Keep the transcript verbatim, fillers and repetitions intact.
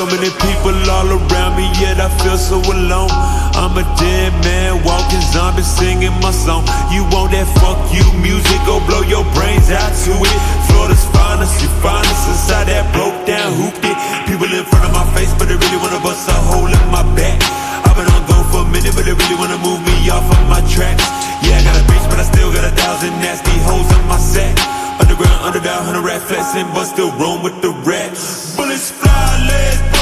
many people all around me, yet I feel so alone. I'm a dead man, walking zombie, singing my song. You want that fuck you music, go blow your brains out to it. Florida's finest, you finest inside that broke down hooped it. People in front of my face, but they really wanna bust a hole in my back. I've been on go for a minute, but they really wanna move me off of my tracks. Yeah, I got a bitch, but I still got a thousand nasty hoes in my sack. Underground, underdog, hundred rat flexing, but still roam with the rats. Bullets fly, legs